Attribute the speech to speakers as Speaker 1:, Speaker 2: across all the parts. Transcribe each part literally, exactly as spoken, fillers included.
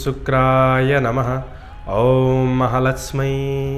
Speaker 1: शुक्राय नमः। ओम महालक्ष्मी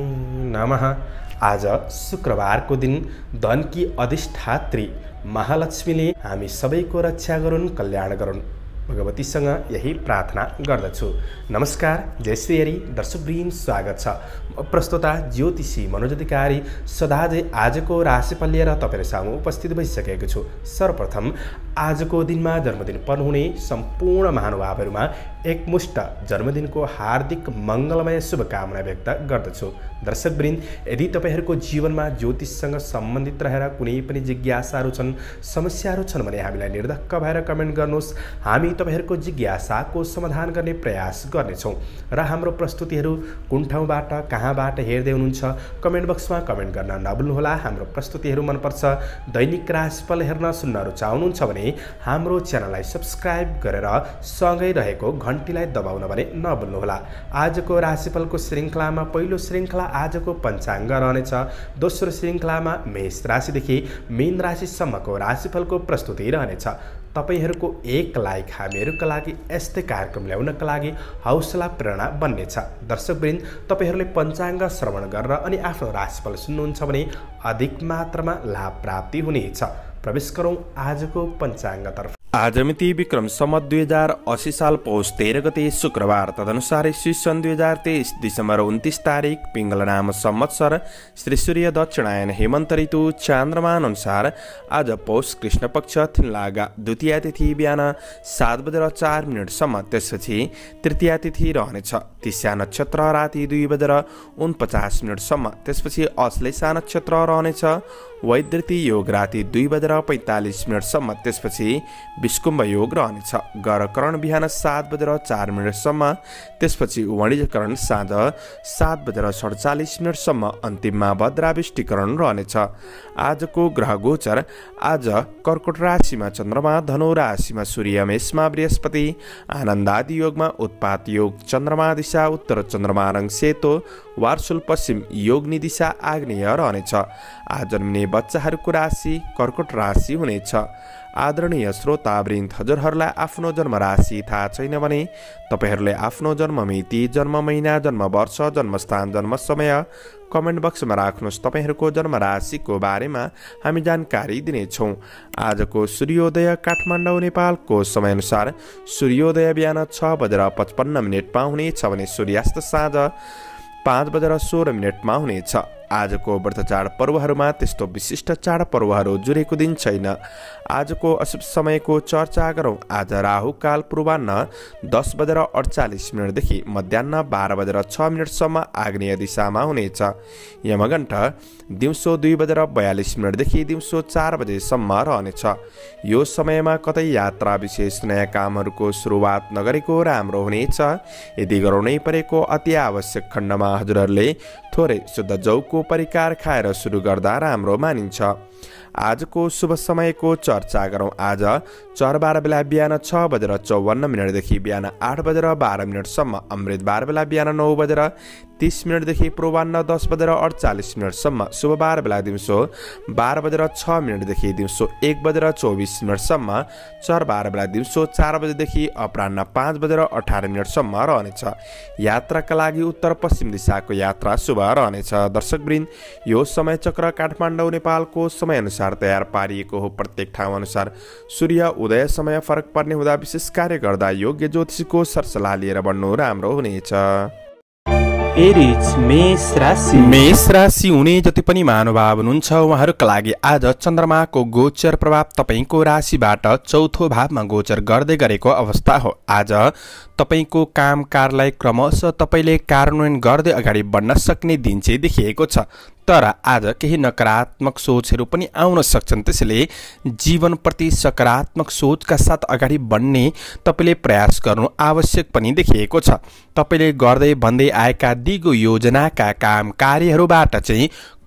Speaker 1: नमः। आज शुक्रबारको दिन धनकी अधिष्ठात्री महालक्ष्मीले हामी सबैको रक्षा गरून्, कल्याण गरून्, भगवतीसँग यही प्रार्थना गर्दछु। नमस्कार, जय श्री हरि दर्शकवृन्द, स्वागत छ। प्रस्तुता ज्योतिषी मनोज अधिकारी सदाझै आजको राशिफल लिएर तपाईहरु सामु उपस्थित भइसकेको छु। सर्वप्रथम आजको दिनमा जन्मदिन पर्नुहुने सम्पूर्ण महानुभावहरुमा एकमुष्ट जन्मदिनको हार्दिक मंगलमय शुभकामना व्यक्त गर्दछु। दर्शकवृन्द, यदि तपाईहरुको जीवनमा ज्योतिषसँग सम्बन्धित रहेर कुनै पनि जिज्ञासाहरु छन्, समस्याहरु छन् भने हामीलाई निर्धक्क भएर कमेन्ट गर्नुहोस्। हामी तपाईहरुको जिज्ञासाको समाधान गर्ने प्रयास गर्नेछौं र हाम्रो प्रस्तुतिहरु कुन ठाउँबाट कहाँबाट हेर्दै हुनुहुन्छ कमेन्ट बक्समा कमेन्ट गर्न नभुल्नुहोला। हाम्रो प्रस्तुतिहरु मन पर्छ, दैनिक राशिफल हेर्न सुन्न रुचाउनुहुन्छ भने हाम्रो च्यानललाई सब्स्क्राइब गरेर सँगै रहेको घण्टीलाई दबाउन भने नभुल्नुहोला। आजको राशिफलको श्रृंखलामा पहिलो श्रृंखला आजको पञ्चाङ्ग रहनेछ। दोस्रो श्रृंखलामा मेष राशिदेखि मीन राशिसम्मको राशिफलको प्रस्तुति रहनेछ। तपाईहरुको एक लाइक हामीहरुका लागि यस्तै कार्यक्रम ल्याउनका लागि हौसला प्रेरणा बन्नेछ। दर्शकवृन्द, तपाईहरुले पञ्चाङ्ग श्रवण गरेर अनि आफ्नो राशिफल सुन्नुहुन्छ भने अधिक मात्रामा लाभ प्राप्ति हुनेछ। प्रवेश गरौं आजको पञ्चाङ्गतर्फ। आज मिति विक्रम सम्वत दुई हजार अस्सी साल पौष तेह्र गते शुक्रबार, तदनुसार ईस्वी सन् दुई हजार तेईस दिसम्बर उन्तीस तारिक पिंगल नाम संवत्सर श्री सूर्य दक्षिणायन हेमन्त ऋतु चान्द्रमान अनुसार आज पौष कृष्ण पक्ष थिन्लागा द्वितीय तिथि बिहान सात बजेर चार मिनटसम्म, त्यसपछि तृतीय तिथि रहनेछ। तिस्या नक्षत्र राति दुई बजेर उनपचास मिनटसम्म, त्यसपछि अश्लेषा नक्षत्र रहनेछ। वैद्युति योग राति दुई बजेर पैंतालीस मिनटसम्म, त्यसपछि विष्कुम्भ योग रहनेछ। गरकरण बिहान सात बजेर चार मिनटसम्म, त्यसपछि वणिजकरण साँझ सात बजेर सडचालिस मिनटसम्म, अन्तिममा भद्राविष्टिकरण रहनेछ। आजको ग्रह गोचर आज कर्कट राशिमा चन्द्रमा, धनु राशिमा सूर्य, मेषमा बृहस्पति, आनन्दादि योगमा उत्पात योग, चन्द्रमा दिशा उत्तर, चन्द्रमा रङ सेतो, वार्सुल पश्चिम, योगनी दिशा आग्नेय रहनेछ। आज जन्मिने बच्चाहरूको राशि कर्कट राशि हुनेछ। आदरणीय श्रोतावृन्द, हजुरहरूलाई आफ्नो जन्म राशि थाहा छैन भने तपाईहरूले आफ्नो जन्म मिति, जन्म महिना, जन्म वर्ष, जन्मस्थान, जन्म समय कमेन्ट बक्समा राख्नुहोस्। तपाईहरूको जन्म राशिको बारेमा हामी जानकारी दिनेछौँ। आजको सूर्योदय काठमाडौँ नेपालको समयअनुसार सूर्योदय बिहान छ बजेर पचपन्न मिनटमा हुनेछ भने सूर्यास्त साँझ पाँच बजेर सोह्र मिनटमा हुनेछ। आजको व्रत चाड पर्वहरूमा त्यस्तो विशिष्ट चाड पर्वहरू जुरेको दिन छैन। आजको अशुभ समयको चर्चा गरौँ। आज राहु काल पूर्वाह्न दस बजेर अडचालिस मिनटदेखि मध्याह्न बाह्र बजेर छ मिनटसम्म आग्नेय दिशामा हुनेछ। यमघण्ट दिउँसो दुई बजेर बयालिस मिनटदेखि दिउँसो चार बजेसम्म रहनेछ। यो समयमा कतै यात्रा विशेष नयाँ कामहरूको सुरुवात नगरेको राम्रो हुनेछ। यदि गराउनै परेको अति आवश्यक खण्डमा हजुरहरूले थोरै शुद्ध जौको परिकार खाएर सुरु गर्दा राम्रो मानिन्छ। आजको शुभ समयको चर्चा गरौँ। आज चरबार बेला बिहान छ बजेर चौवन्न मिनटदेखि बिहान आठ बजेर बाह्र मिनटसम्म, अमृत बार बेला बिहान नौ बजेर तीस मिनटदेखि पूर्वाह्न दस बजेर अडचालिस मिनटसम्म, शुभबार बेला दिउँसो बाह्र बजेर छ मिनटदेखि दिउँसो एक बजेर चौबिस मिनटसम्म, चरबार बेला दिउँसो चार बजेदेखि अपराह्न पाँच बजेर अठार मिनटसम्म रहनेछ। यात्राका लागि उत्तर पश्चिम दिशाको यात्रा शुभ रहनेछ। दर्शकवृन्द, यो समय चक्र काठमाडौँ नेपालको समयअनुसार तयार पारिएको हो। प्रत्येक ठाउँ अनुसार सूर्य उदय समय फरक पर्ने हुँदा विशेष कार्य गर्दा योग्य ज्योतिषीको सरसल्लाह लिएर बढ्नु राम्रो हुनेछ।
Speaker 2: एरिज मेष राशि
Speaker 1: मेष राशि हुने जति पनि महानुभाव हुनुहुन्छ उहाँहरूका लागि आज चन्द्रमाको गोचर प्रभाव तपाईको राशिबाट चौथो भावमा गोचर गर्दै गरेको अवस्था हो। आज तपाईको काम कार्यालय क्रमशः तपाईले कार्यान्वयन गर्दै अगाडि बढ्न सक्ने दिन चाहिँ देखिएको छ। तर आज केही नकारात्मक सोचहरू पनि आउन सक्छन्, त्यसैले जीवनप्रति सकारात्मक सोचका साथ अगाडि बढ्ने तपाईले प्रयास गर्नु आवश्यक पनि देखिएको छ। तपाईले गर्दै भन्दै आएका दिगो योजनाका काम कार्यहरूबाट चाहिँ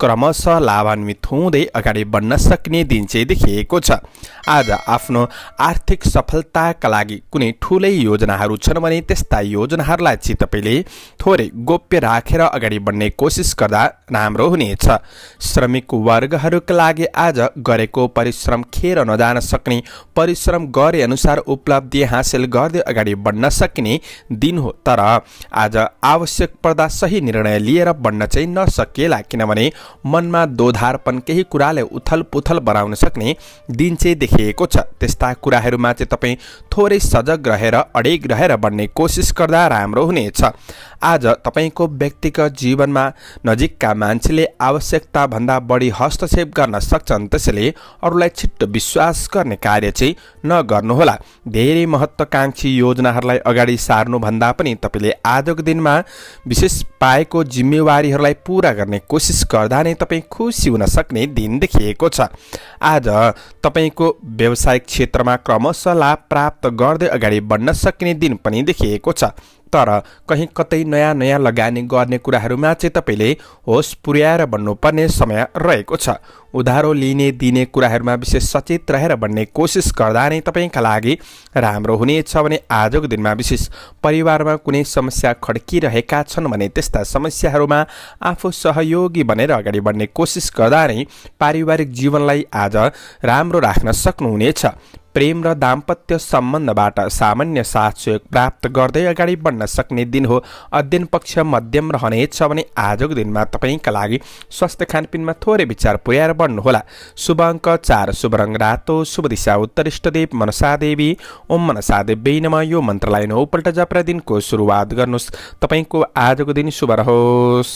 Speaker 1: क्रमशः लाभान्वित हुँदै अगाडि बढ्न सक्ने दिन चाहिँ देखिएको छ। आज आफ्नो आर्थिक सफलताका लागि कुनै ठुलै योजनाहरू छन् भने त्यस्ता योजनाहरूलाई चाहिँ तपाईँले थोरै गोप्य राखेर अगाडि बढ्ने कोसिस गर्दा राम्रो हुनेछ। श्रमिक वर्गहरूका लागि आज गरेको परिश्रम खेर नजान सक्ने, परिश्रम गरे अनुसार उपलब्धि हासिल गर्दै अगाडि बढ्न सकिने दिन हो। तर आज आवश्यक पर्दा सही निर्णय लिएर बढ्न चाहिँ नसकेला, किनभने मनमा दोधारपन केही कुराले उथल पुथल बनाउन सक्ने दिन चाहिँ देखिएको छ। त्यस्ता कुराहरूमा चाहिँ तपाईँ थोरै सजग रहेर अडेग रहेर बढ्ने कोसिस गर्दा राम्रो हुनेछ। आज तपाईँको व्यक्तिगत जीवनमा नजिकका मान्छेले आवश्यकताभन्दा बढी हस्तक्षेप गर्न सक्छन्, त्यसैले अरूलाई छिट्टो विश्वास गर्ने कार्य चाहिँ नगर्नुहोला। धेरै महत्त्वकांक्षी योजनाहरूलाई अगाडि सार्नुभन्दा पनि तपाईँले आजको दिनमा विशेष पाएको जिम्मेवारीहरूलाई पुरा गर्ने कोसिस गर्दा नै तपाईँ खुसी हुन सक्ने दिन देखिएको छ। आज तपाईँको व्यावसायिक क्षेत्रमा क्रमशः लाभ प्राप्त गर्दै अगाडि बढ्न सक्ने दिन पनि देखिएको छ। तर कहीँ कतै नयाँ नयाँ लगानी गर्ने कुराहरूमा चाहिँ तपाईँले होस पुर्याएर बढ्नुपर्ने समय रहेको छ। उधारो लिने दिने कुराहरूमा विशेष सचेत रहेर बढ्ने कोसिस गर्दा नै तपाईँका लागि राम्रो हुनेछ भने आजको दिनमा विशेष परिवारमा कुनै समस्या खड्किरहेका छन् भने त्यस्ता समस्याहरूमा आफू सहयोगी बनेर अगाडि बढ्ने कोसिस गर्दा नै पारिवारिक जीवनलाई आज राम्रो राख्न सक्नुहुनेछ। प्रेम र दाम्पत्य सम्बन्धबाट सामान्य साथ सहयोग प्राप्त गर्दै अगाडि बढ्न सक्ने दिन हो। अध्ययन पक्ष मध्यम रहनेछ भने आजको दिनमा तपाईँका लागि स्वास्थ्य खानपिनमा थोरै विचार पुर्याएर बढ्नुहोला। शुभ अङ्क चार, शुभ रङ रातो, शुभ दिशा उत्तर, इष्टदेव मनसा देवी। ओम मनसा देवी नमः। यो मन्त्रलाई नौपल्ट जपेर दिनको सुरुवात गर्नुहोस्। तपाईँको आजको दिन शुभ रहोस्।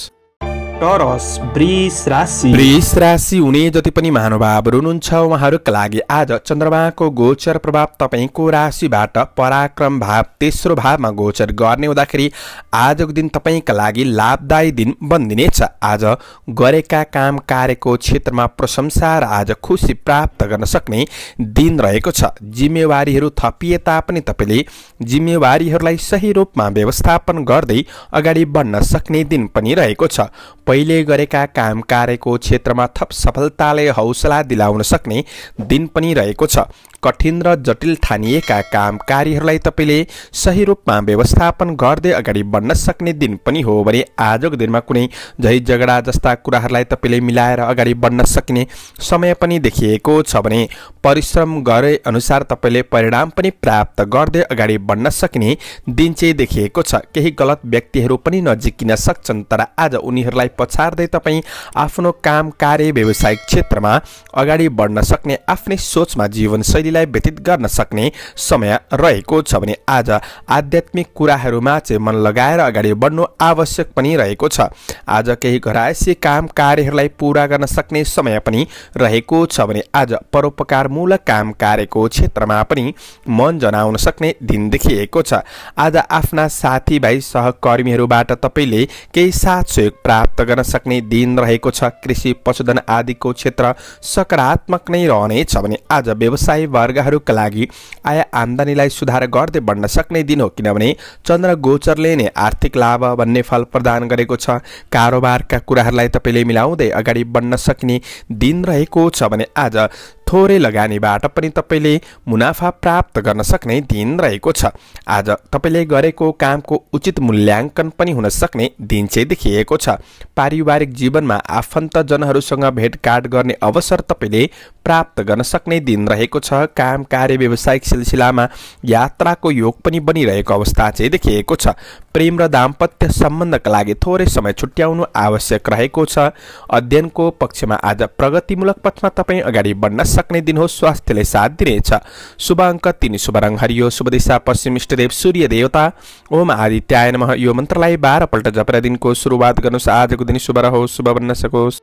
Speaker 2: टोरस वृष राशि।
Speaker 1: वृष राशि हुने जति पनि महानुभावहरू हुनुहुन्छ उहाँहरूका लागि आज चन्द्रमाको गोचर प्रभाव तपाईँको राशिबाट पराक्रम भाव तेस्रो भावमा गोचर गर्ने हुँदाखेरि आजको दिन तपाईँका लागि लाभदायी दिन बनिदिनेछ। आज गरेका काम कार्यको क्षेत्रमा प्रशंसा र आज खुसी प्राप्त गर्न सक्ने दिन रहेको छ। जिम्मेवारीहरू थपिए तापनि तपाईँले जिम्मेवारीहरूलाई सही रूपमा व्यवस्थापन गर्दै अगाडि बढ्न सक्ने दिन पनि रहेको छ। पहिले गरेका काम कार्यको क्षेत्रमा थप सफलताले हौसला दिलाउन सक्ने दिन पनि रहेको छ। कठिन र जटिल ठानिएका काम कार्यहरूलाई तपाईँले सही रूपमा व्यवस्थापन गर्दै अगाडि बढ्न सक्ने दिन पनि हो भने आजको दिनमा कुनै झै झगडा जस्ता कुराहरूलाई तपाईँले मिलाएर अगाडि बढ्न सक्ने समय पनि देखिएको छ भने परिश्रम गरे अनुसार तपाईँले परिणाम पनि प्राप्त गर्दै अगाडि बढ्न सक्ने दिन चाहिँ देखिएको छ। केही गलत व्यक्तिहरू पनि नजिकिन सक्छन्, तर आज उनीहरूलाई पछार्दै तपाईँ आफ्नो काम कार्य व्यावसायिक क्षेत्रमा अगाडि बढ्न सक्ने, आफ्नै सोचमा जीवनशैलीलाई व्यतीत गर्न सक्ने समय रहेको छ भने आज आध्यात्मिक कुराहरूमा चाहिँ मन लगाएर अगाडि बढ्नु आवश्यक पनि रहेको छ। आज केही घरायसी काम कार्यहरूलाई पुरा गर्न सक्ने समय पनि रहेको छ भने आज परोपकारमूलक काम कार्यको क्षेत्रमा पनि मन जनाउन सक्ने दिन देखिएको छ। आज आफ्ना साथीभाइ सहकर्मीहरूबाट तपाईँले केही साथ सहयोग प्राप्त गर्न सक्ने दिन रहेको छ। कृषि पशुधन आदिको क्षेत्र सकारात्मक नै रहनेछ भने आज व्यवसाय वर्गहरूका लागि आय आम्दानीलाई सुधार गर्दै बढ्न सक्ने दिन हो, किनभने चन्द्र गोचरले नै आर्थिक लाभ भन्ने फल प्रदान गरेको छ। कारोबारका कुराहरूलाई तपाईँले मिलाउँदै अगाडि बढ्न सक्ने दिन रहेको छ भने आज थोरै लगानीबाट पनि तपाईँले मुनाफा प्राप्त गर्न सक्ने दिन रहेको छ। आज तपाईँले गरेको कामको उचित मूल्याङ्कन पनि हुन सक्ने दिन चाहिँ देखिएको छ। पारिवारिक जीवनमा आफन्तजनहरूसँग भेटघाट गर्ने अवसर तपाईँले प्राप्त गर्न सक्ने दिन रहेको छ। काम कार्य व्यावसायिक सिलसिलामा यात्राको योग पनि बनिरहेको अवस्था चाहिँ देखिएको छ। प्रेम र दाम्पत्य सम्बन्धका लागि थोरै समय छुट्याउनु आवश्यक रहेको छ। अध्ययनको पक्षमा आज प्रगतिमूलक पथमा तपाईँ अगाडि बढ्न सक्ने दिन हो। स्वास्थ्यले साथ दिनेछ। शुभ अङ्क तीन, शुभ रङ हरियो, शुभ दिशा पश्चिम, इष्टदेव सूर्य देवता ओम आदित्याय नमः। यो मन्त्रलाई बाह्र पल्ट जपेर दिनको सुरुवात गर्नुहोस्। आजको दिन शुभ रहोस्, शुभ बन्न सकोस्।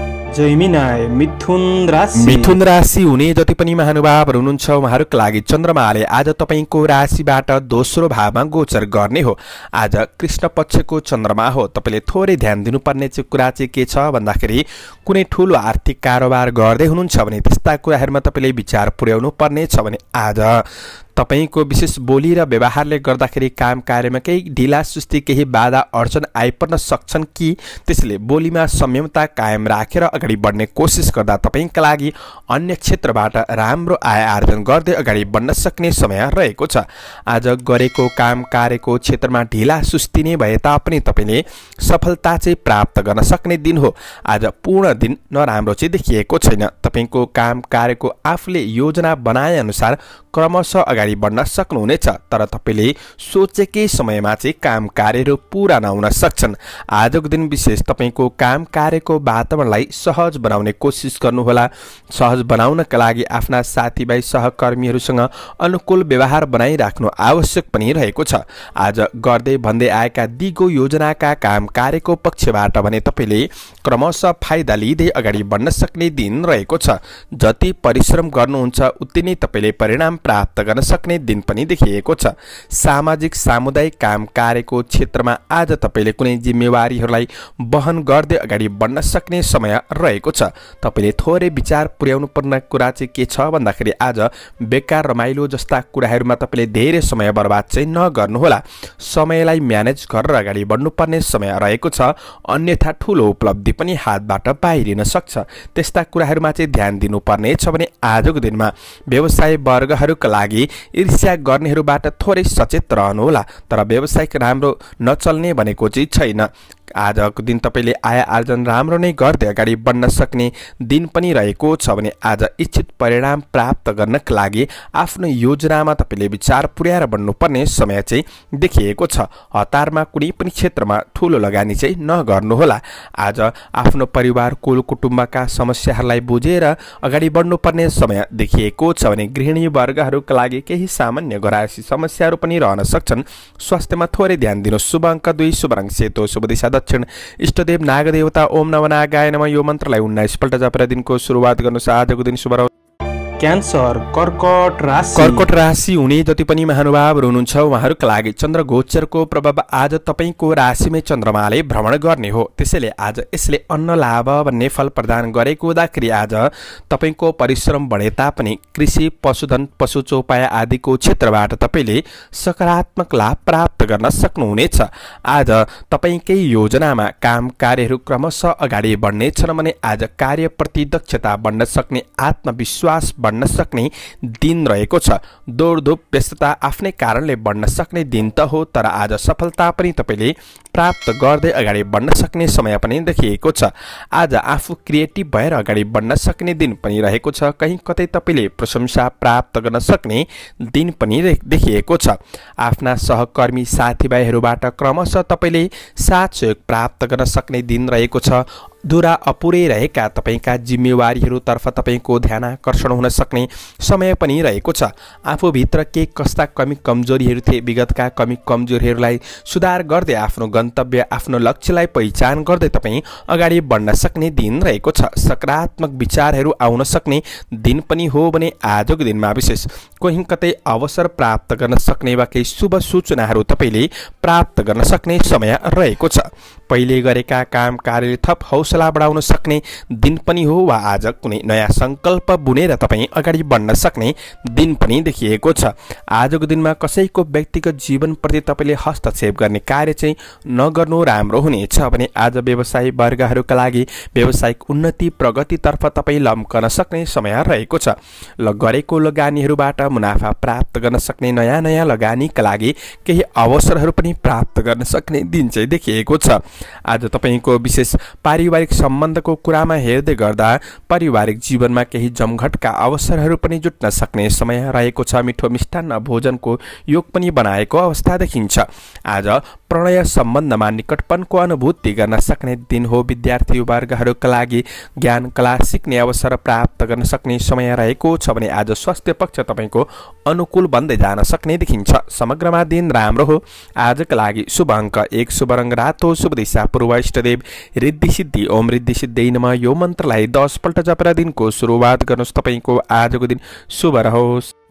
Speaker 2: जैमिनाय मिथुन राशि।
Speaker 1: मिथुन राशि हुने जति पनि महानुभावहरू हुनुहुन्छ उहाँहरूका लागि चन्द्रमाले आज तपाईँको राशिबाट दोस्रो भावमा गोचर गर्ने हो। आज कृष्ण पक्षको चन्द्रमा हो। तपाईँले थोरै ध्यान दिनुपर्ने चाहिँ कुरा चाहिँ के छ भन्दाखेरि कुनै ठुलो आर्थिक कारोबार गर्दै हुनुहुन्छ भने त्यस्ता कुराहरूमा तपाईँले विचार पुर्याउनु पर्ने छ भने आज तपाईको विशेष बोली र व्यवहारले गर्दाखेरि काम कार्यमा केही ढिला सुस्ती केही बाधा अडचन आइपर्न सक्छन् कि त्यसले बोलीमा संयमता कायम राखेर अगाडि बढ्ने कोसिस गर्दा तपाईका लागि अन्य क्षेत्रबाट राम्रो आय आर्जन गर्दै अगाडि बढ्न सक्ने समय रहेको छ। आज गरेको काम कार्यको क्षेत्रमा ढिला सुस्ती नै भए तापनि तपाईले सफलता चाहिँ प्राप्त गर्न सक्ने दिन हो। आज पूर्ण दिन नराम्रो चाहिँ देखिएको छैन। तपाईको काम कार्यको आफूले योजना बनाए अनुसार क्रमशः अगाडि बढ्न सक्नुहुनेछ, तर तपाईले सोचेकै समयमा चाहिँ काम कार्यहरू पूरा नहुन सक्छन्। आजको दिन विशेष तपाईको काम कार्यको वातावरणलाई सहज बनाउने कोसिस गर्नुहोला। सहज बनाउनका लागि आफ्ना साथीभाइ सहकर्मीहरूसँग अनुकूल व्यवहार बनाइराख्नु आवश्यक पनि रहेको छ। आज गर्दै भन्दै आएका दिगो योजनाका काम कार्यको पक्षबाट भने तपाईले क्रमशः फाइदा लिँदै अगाडि बढ्न सक्ने दिन रहेको छ। जति परिश्रम गर्नुहुन्छ उति नै तपाईले परिणाम प्राप्त गर्न सक्ने दिन पनि देखिएको छ। सामाजिक सामुदायिक काम कार्यको क्षेत्रमा आज तपाईले कुनै जिम्मेवारीहरूलाई वहन गर्दै अगाडि बढ्न सक्ने समय रहेको छ। तपाईले थोरै विचार पुर्याउनु पर्ने कुरा चाहिँ के छ भन्दाखेरि आज बेकार रमाइलो जस्ता कुराहरूमा तपाईले धेरै समय बर्बाद चाहिँ नगर्नुहोला। समयलाई म्यानेज गरेर अगाडि बढ्नुपर्ने समय रहेको छ, अन्यथा ठुलो उपलब्धि पनि हातबाट बाहिरिन सक्छ। त्यस्ता कुराहरूमा चाहिँ ध्यान दिनुपर्ने छ भने आजको दिनमा व्यवसाय वर्गहरूका लागि ईर्ष्या गर्नेहरूबाट थोरै सचेत रहनुहोला, तर व्यवसायिक राम्रो नचल्ने भनेको चाहिँ छैन। आजको दिन तपाईले आय आर्जन राम्रो नै गर्दै अगाडि बढ्न सक्ने दिन पनि रहेको छ भने आज इच्छित परिणाम प्राप्त गर्नका लागि आफ्नो योजनामा तपाईले विचार पुर्याएर बढ्नुपर्ने समय चाहिँ देखिएको छ। हतारमा कुनै पनि क्षेत्रमा ठुलो लगानी चाहिँ नगर्नुहोला। आज आफ्नो परिवार कुल कुटुम्बका समस्याहरूलाई बुझेर अगाडि बढ्नुपर्ने समय देखिएको छ भने गृहिणी वर्गहरूका लागि केही सामान्य घरायसी समस्याहरू पनि रहन सक्छन्। स्वास्थ्यमा थोरै ध्यान दिनुहोस्। शुभ अङ्क दुई, शुभ रङ सेतो, शुभ दिशा दक्षिण, इष्टदेव नागदेवता ओम नमः नागाय नमः। यो मन्त्रलाई उन्नाइस पल्ट जपेर दिनको सुरुवात गर्नुहोस्। आजको दिन शुभ
Speaker 2: क्यान्सर, कर्कट राशि।
Speaker 1: कर्कट राशि हुने जति पनि महानुभावहरू हुनुहुन्छ उहाँहरूका लागि चन्द्र गोचरको प्रभाव आज तपाईको राशिमै चन्द्रमाले भ्रमण गर्ने हो। त्यसैले आज यसले अन्न लाभ भन्ने फल प्रदान गरेको हुँदाखेरि आज तपाईको परिश्रम बढे तापनि कृषि, पशुधन, पशु चौपाया आदिको क्षेत्रबाट तपाईले सकारात्मक लाभ प्राप्त गर्न सक्नुहुनेछ। आज तपाईकै योजनामा काम कार्यहरू क्रमशः अगाडि बढ्नेछन् भने आज कार्यप्रति दक्षता बढ्न सक्ने, आत्मविश्वास बढ्न सक्ने दिन रहेको छ। दौडधुप व्यस्तता आफ्नै कारणले बढ्न सक्ने दिन त हो, तर आज सफलता पनि तपाईले प्राप्त गर्दै अगाडि बढ्न सक्ने समय पनि देखिएको छ। आज आफू क्रिएटिभ भएर अगाडि बढ्न सक्ने दिन पनि रहेको छ। कहीँ कतै तपाईले प्रशंसा प्राप्त गर्न सक्ने दिन पनि देखिएको छ। आफ्ना सहकर्मी साथीभाइहरूबाट क्रमशः तपाईले साथ सहयोग प्राप्त गर्न सक्ने दिन रहेको छ। अधुरा अपुरै रहेका तपाईका जिम्मेवारीहरूतर्फ तपाईको ध्यानाकर्षण हुन सक्ने समय पनि रहेको छ। आफूभित्र के कस्ता कमी कमजोरीहरू थिए, विगतका कमी कमजोरीहरूलाई सुधार गर्दै आफ्नो गन्तव्य, आफ्नो लक्ष्यलाई पहिचान गर्दै तपाईँ अगाडि बढ्न सक्ने दिन रहेको छ। सकारात्मक विचारहरू आउन सक्ने दिन पनि हो भने आजको दिनमा विशेष कहीँ कतै अवसर प्राप्त गर्न सक्ने वा केही शुभ सूचनाहरू तपाईले प्राप्त गर्न सक्ने समय रहेको छ। पहिले गरेका काम कार्यले थप हौसला बढाउन सक्ने दिन पनि हो वा आज कुनै नयाँ सङ्कल्प बुनेर तपाईँ अगाडि बढ्न सक्ने दिन पनि देखिएको छ। आजको दिनमा कसैको व्यक्तिगत जीवनप्रति तपाईँले हस्तक्षेप गर्ने कार्य चाहिँ नगर्नु राम्रो हुनेछ भने आज व्यवसाय वर्गहरूका लागि व्यावसायिक उन्नति प्रगतितर्फ तपाईँ लम्कन सक्ने समय रहेको छ। ल गरेको लगानीहरूबाट मुनाफा प्राप्त गर्न सक्ने, नयाँ नयाँ लगानीका लागि केही अवसरहरू पनि प्राप्त गर्न सक्ने दिन चाहिँ देखिएको छ। आज तपाईको विशेष पारिवारिक सम्बन्धको कुरामा हेर्दै गर्दा पारिवारिक जीवनमा केही जमघटका अवसरहरू पनि जुट्न सक्ने समय रहेको छ। मिठो मिष्टान्न भोजनको योग पनि बनाएको अवस्था देखिन्छ। आज प्रणय सम्बन्धमा निकटपनको अनुभूति गर्न सक्ने दिन हो। विद्यार्थी वर्गहरूका लागि ज्ञान कला सिक्ने अवसर प्राप्त गर्न सक्ने समय रहेको छ भने आज स्वास्थ्य पक्ष तपाईको अनुकूल बन्दै जान सक्ने देखिन्छ। समग्रमा दिन राम्रो हो। आजका लागि शुभ अङ्क एक, शुभ रङ रातो, शुभ दिशा पूर्व, इष्टदेव रिद्धि सिद्धि ओम रिद्धि सिद्धि नमः। यो मन्त्रलाई दस पल्ट जपेर दिनको सुरुवात गर्नुहोस्। तपाईको आजको दिन शुभ रहोस्।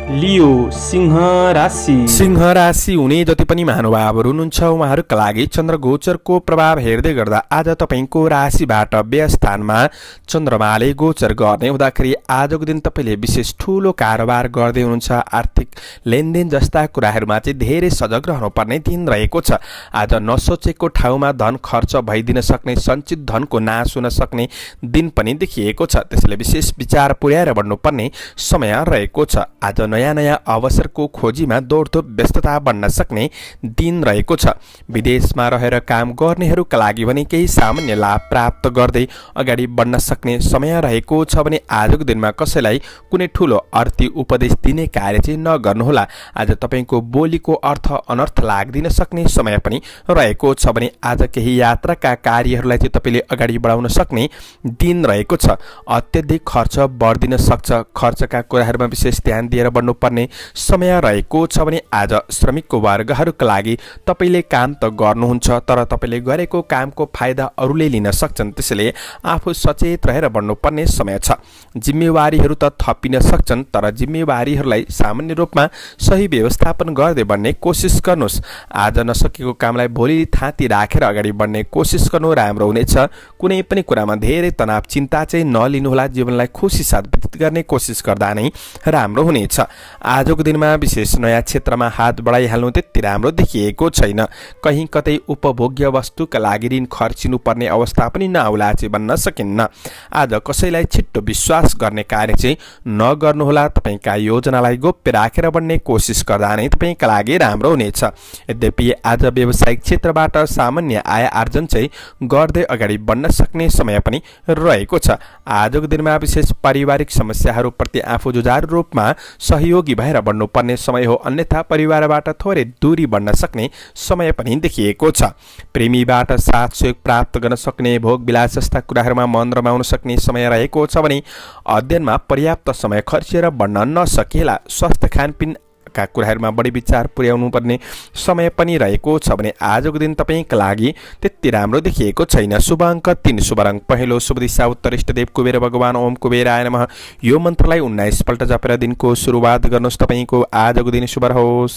Speaker 2: लियो सिंह राशि।
Speaker 1: सिंह राशि हुने जति पनि महानुभावहरू हुनुहुन्छ उहाँहरूका लागि चन्द्र गोचरको प्रभाव हेर्दै गर्दा आज तपाईको राशिबाट व्यय स्थानमा चन्द्रमाले गोचर गर्ने हुँदाखेरि आजको दिन तपाईले विशेष ठूलो कारोबार गर्दै हुनुहुन्छ। आर्थिक लेनदेन जस्ता कुराहरूमा चाहिँ धेरै सजग रहनुपर्ने दिन रहेको छ। आज नसोचेको ठाउँमा धन खर्च भइदिन सक्ने, सञ्चित धनको नाश हुन सक्ने दिन पनि देखिएको छ। त्यसैले विशेष विचार पुर्याएर बढ्नुपर्ने समय रहेको छ। आज नयाँ नयाँ अवसरको खोजीमा दौडधुप व्यस्तता बन्न सक्ने दिन रहेको छ। विदेशमा रहेर काम गर्नेहरूका लागि भने केही सामान्य लाभ प्राप्त गर्दै अगाडि बढ्न सक्ने समय रहेको छ भने आजको दिनमा कसैलाई कुनै ठूलो अर्थी उपदेश दिने कार्य चाहिँ नगर्नुहोला। आज तपाईको बोलीको अर्थ अनर्थ लाग्दिन सक्ने समय पनि रहेको छ भने आज केही यात्राका कार्यहरूलाई चाहिँ तपाईले अगाडि बढाउन सक्ने दिन रहेको छ। अत्यधिक खर्च बढ्दिन सक्छ। खर्चका कुराहरूमा विशेष ध्यान दिएर बढ्नुपर्ने समय रहेको छ भने आज श्रमिकको वर्गहरूका लागि तपाईले काम त गर्नुहुन्छ तर तपाईले गरेको कामको फाइदा अरूले लिन सक्छन्। त्यसैले आफू सचेत रहेर बढ्नुपर्ने समय छ। जिम्मेवारीहरू त थपिन सक्छन् तर जिम्मेवारीहरूलाई सामान्य रूपमा सही व्यवस्थापन गर्दै बढ्ने कोसिस गर्नुहोस्। आज नसकेको कामलाई भोलि थाती राखेर अगाडि बढ्ने कोसिस गर्नु राम्रो हुनेछ। कुनै पनि कुरामा धेरै तनाव चिन्ता चाहिँ नलिनुहोला। जीवनलाई खुसी साथ व्यतीत गर्ने कोसिस गर्दा नै राम्रो हुनेछ। आजको दिनमा विशेष नयाँ क्षेत्रमा हात बढाइहाल्नु त्यति राम्रो देखिएको छैन। कहीँ कतै उपभोग्य वस्तुका लागि ऋण खर्चिनु पर्ने अवस्था पनि नआउला चाहिँ भन्न सकिन्न। आज कसैलाई छिट्टो विश्वास गर्ने कार्य चाहिँ नगर्नुहोला। तपाईका योजनालाई गोप्य राखेर बढ्ने कोसिस गर्दा नै तपाईका लागि राम्रो हुनेछ। यद्यपि आज व्यावसायिक क्षेत्रबाट सामान्य आय आर्जन चाहिँ गर्दै अगाडि बढ्न सक्ने समय पनि रहेको छ। आजको दिनमा विशेष पारिवारिक समस्याहरूप्रति आफू जुझारु रूपमा सहयोगी भएर बढ्नुपर्ने समय हो। अन्यथा परिवारबाट थोरै दूरी बढ्न सक्ने समय पनि देखिएको छ। प्रेमीबाट साथ सहयोग प्राप्त गर्न सक्ने, भोग विलास जस्ता कुराहरूमा मन रमाउन सक्ने समय रहेको छ भने अध्ययनमा पर्याप्त समय खर्चेर बढ्न नसकेला। स्वास्थ्य खानपिन का कुराहरूमा बढी विचार पुर्याउनु पर्ने समय पनि रहेको छ भने आजको दिन तपाईका लागि त्यति राम्रो देखिएको छैन। शुभ अङ्क तीन, शुभ रङ पहेँलो, शुभ दिशा उत्तर, इष्टदेव कुबेर भगवान ओम कुबेराय नमः। यो मन्त्रलाई उन्नाइस पल्ट जपेर दिनको सुरुवात गर्नुहोस्। तपाईको आजको दिन शुभ रहोस्।